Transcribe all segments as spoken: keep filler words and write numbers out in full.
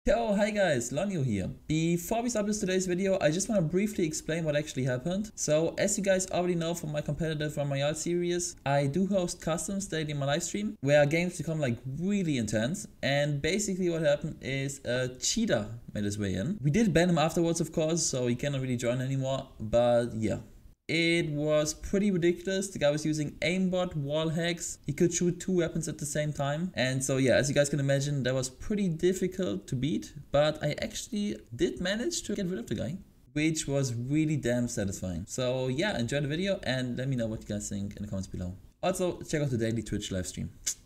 Yo, hi guys, Lanio here. Before we start with today's video, I just want to briefly explain what actually happened. So, as you guys already know from my competitive Run Royale series, I do host customs daily in my live stream, where games become like really intense. And basically what happened is a cheater made his way in. We did ban him afterwards, of course, so he cannot really join anymore, but yeah. It was pretty ridiculous. The guy was using aimbot, wall hacks. He could shoot two weapons at the same time. And so yeah, as you guys can imagine, that was pretty difficult to beat. But I actually did manage to get rid of the guy, which was really damn satisfying. So yeah, enjoy the video and let me know what you guys think in the comments below. Also, check out the daily Twitch live stream.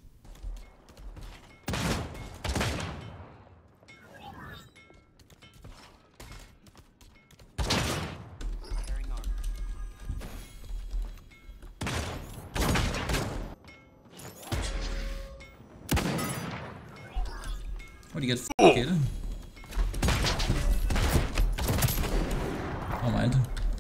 What do you get f***ed? Oh, mind.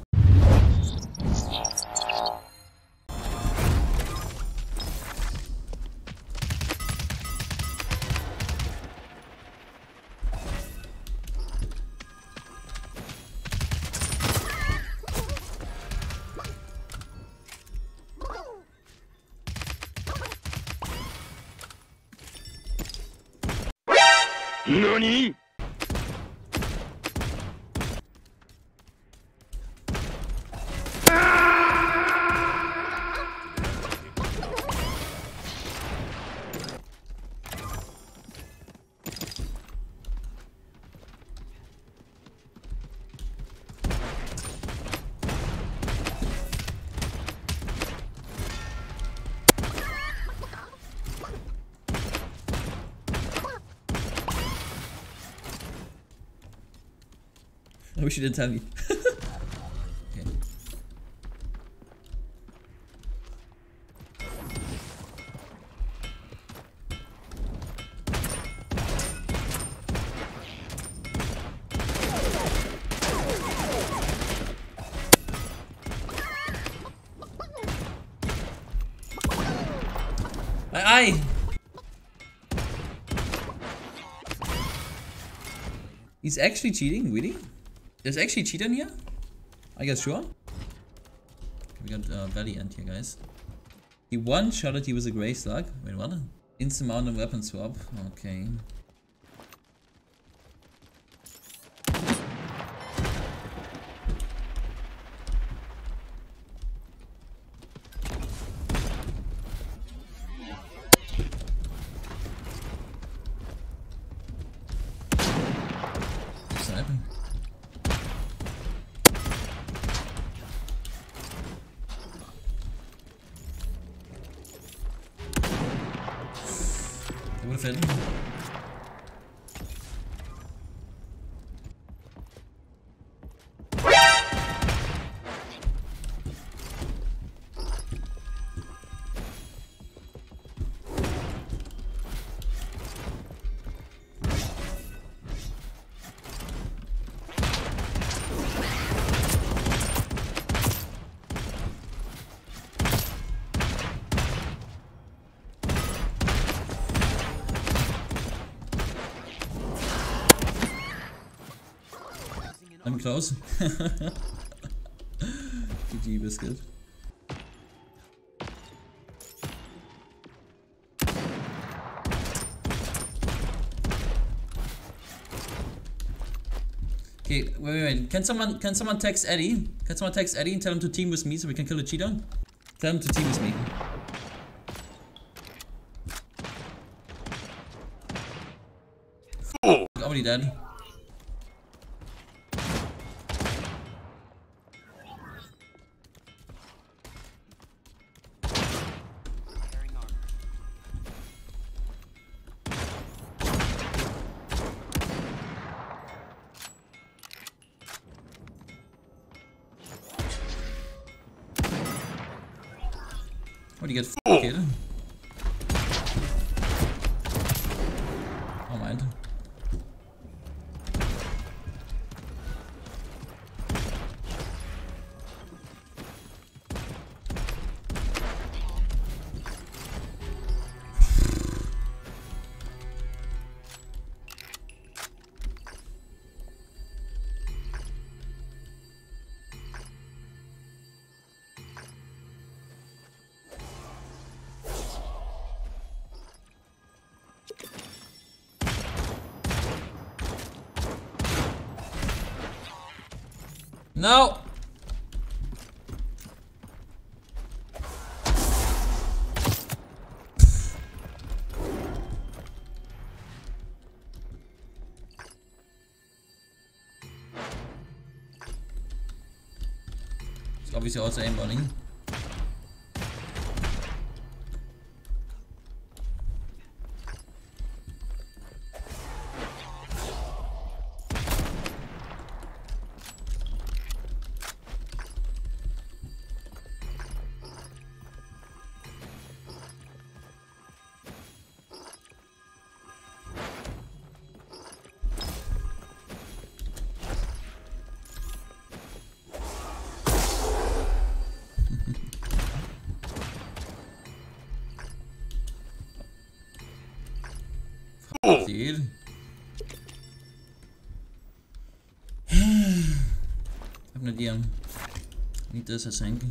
NANI?! I wish you didn't tell me. Okay. My eye! He's actually cheating, really? There's actually cheat in here? I guess sure. We got uh, Valley End here, guys. He one-shotted you with a Grey Slug. Wait, what? Instant mount and weapon swap. Okay. Sniping. Would have hit. I'm close. G G biscuit. Okay, wait, wait, wait. Can someone can someone text Eddie? Can someone text Eddie and tell him to team with me so we can kill the cheater? Tell him to team with me. Oh, already dead. What do you get f***ed? Oh, mind. No! It's obviously also aimbotting. Dude. Ik heb net die aan. Niet tussen senken.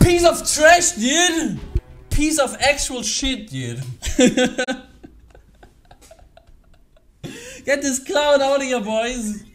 Piece of trash, dude! Piece of actual shit, dude. Get this clown out of here, boys.